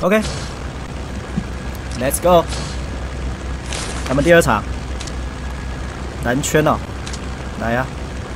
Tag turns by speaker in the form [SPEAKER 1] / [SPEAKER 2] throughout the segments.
[SPEAKER 1] OK，Let's go。咱们第2场蓝圈哦，来呀、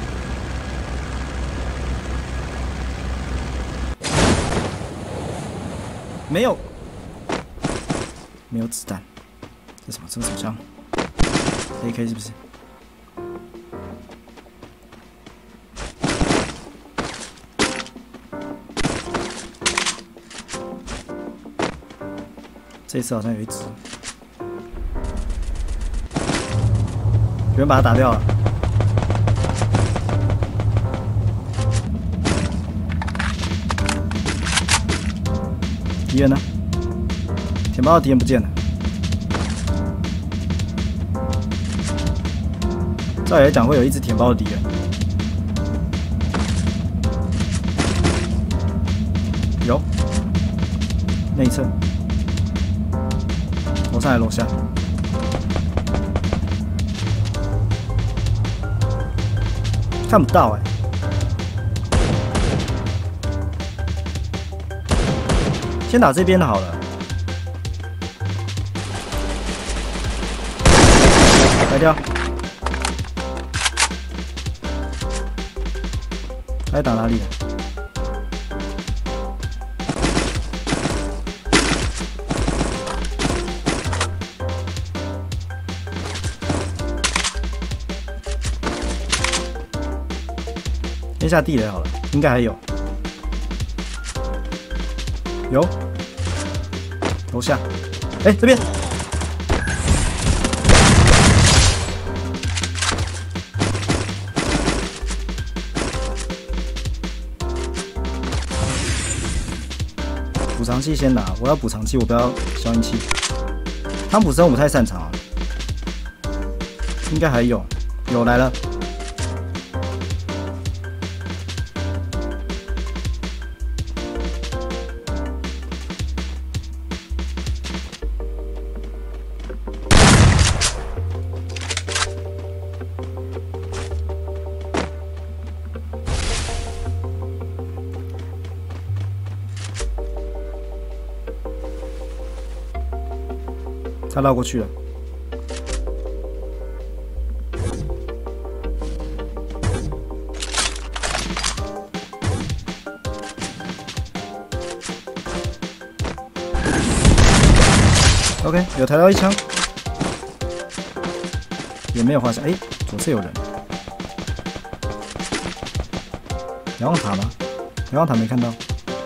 [SPEAKER 1] 没有子弹，这什么？这个手枪 ？AK 是不是？这次好像有一只，有人把它打掉了。敌人呢？填包的敌人不见了。照理来讲，会有一只填包的敌人。有，内侧。楼上还是楼下？看不到哎、先打这边的好了。来掉。还打哪里？先下地雷好了，应该还有。有。楼下。哎、这边。补偿器先拿，我要补偿器，我不要消音器。汤普森我不太擅长啊，应该还有，有来了。他绕过去了。OK， 有抬到一枪，也没有画下。哎、左侧有人。瞭望塔吗？瞭望塔没看到。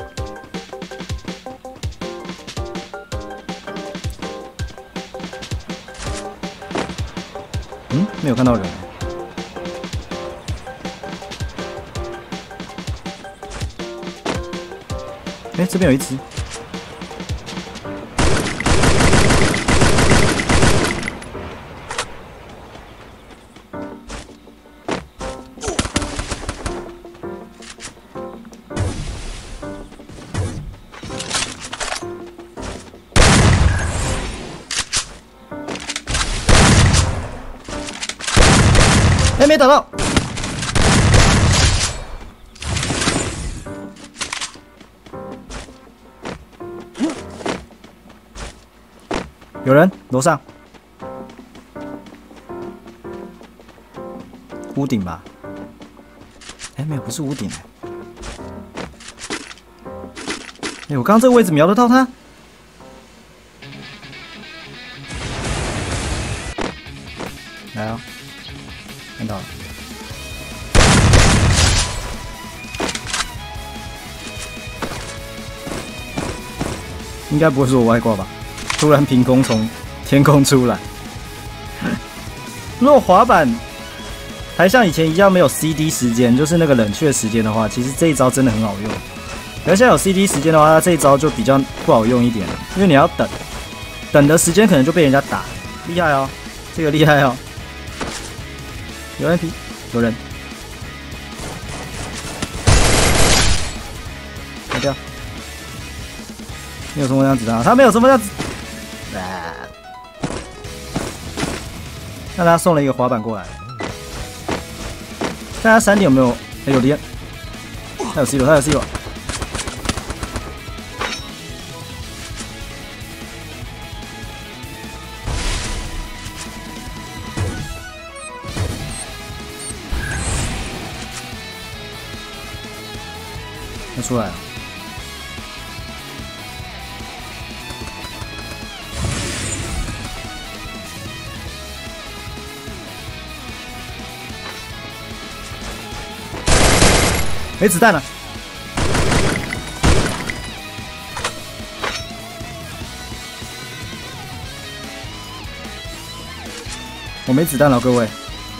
[SPEAKER 1] 没有看到人。哎、这边有一只。哎、没打到。有人，楼上，屋顶吧？哎、没有，不是屋顶哎、我刚刚这个位置瞄得到他。来啊！看到了，应该不会是我外挂吧？突然凭空从天空出来。如果滑板还像以前一样没有 CD 时间，就是那个冷却时间的话，其实这一招真的很好用。而现在有 CD 时间的话，它这一招就比较不好用一点了，因为你要等的时间可能就被人家打，厉害哦，这个厉害哦。有 MP， 有人，开掉。没有什么样子的，他没有什么样子。那他送了一个滑板过来，看他闪点有没有？哎、有连，他有 C 罗，他有 C 罗。 要出来了。没子弹了。我没子弹了，各位。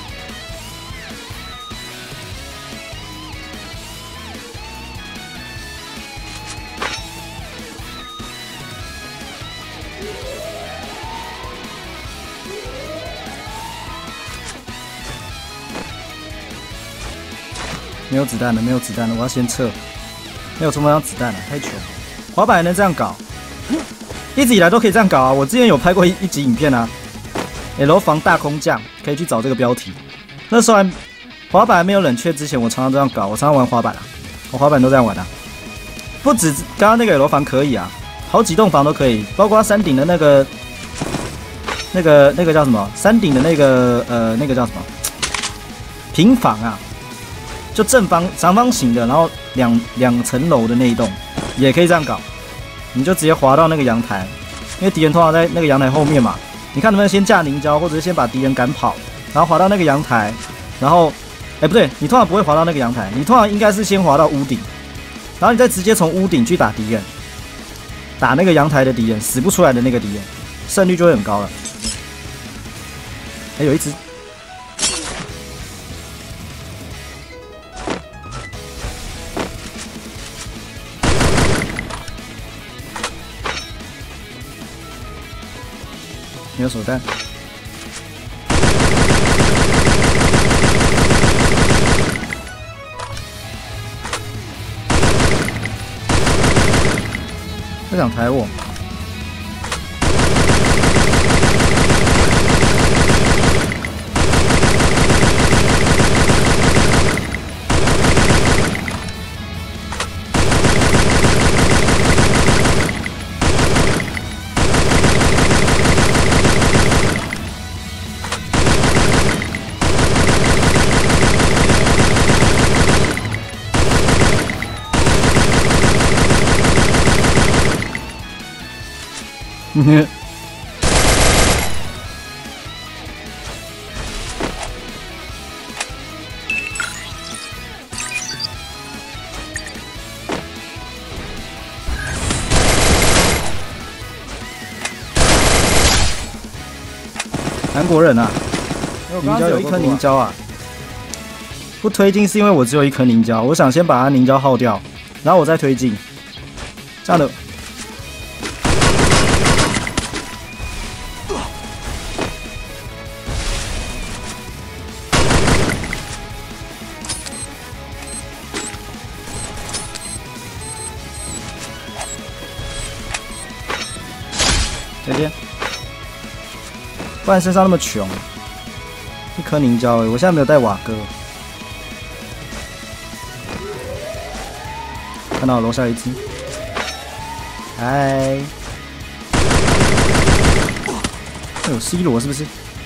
[SPEAKER 1] 没有子弹了，没有子弹了，我要先撤。没有充分子弹了，太穷了。滑板还能这样搞？一直以来都可以这样搞啊！我之前有拍过一集影片啊。L 房大空降，可以去找这个标题。那时候滑板还没有冷却之前，我常常这样搞，我常常玩滑板啊，我滑板都这样玩啊。不止刚刚那个 L 房可以啊，好几栋房都可以，包括山顶的那个叫什么？山顶的那个叫什么？平房啊，就正方形的，然后两层楼的那一栋，也可以这样搞。你就直接滑到那个阳台，因为敌人通常在那个阳台后面嘛。你看能不能先架凝胶，或者是先把敌人赶跑，然后滑到那个阳台，然后，不对，你通常不会滑到那个阳台，你通常应该是先滑到屋顶，然后你再直接从屋顶去打敌人，打那个阳台的敌人，死不出来的那个敌人，胜率就会很高了。有一只，没有手弹。他想抬我。韩国人啊，凝胶有一颗凝胶啊，不推进是因为我只有一颗凝胶，我想先把它凝胶耗掉，然后我再推进，这样的。这边，不然身上那么穷，一颗凝胶我现在没有带瓦哥。看到楼下一只，嗨，有 C 罗是不是？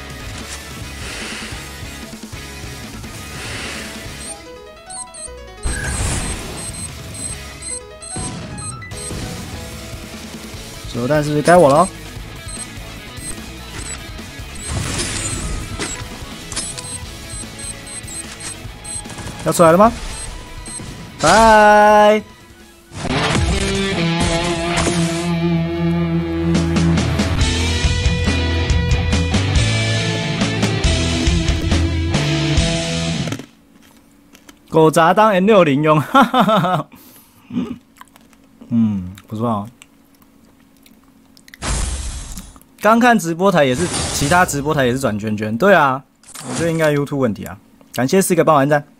[SPEAKER 1] 手弹是不是该我了？要出来了吗？拜。狗杂当 N60 用，哈哈哈哈。不错啊。刚看直播台也是，其他直播台也是转圈圈。对啊，我觉得应该 YouTube 问题啊。感谢4个帮我按赞。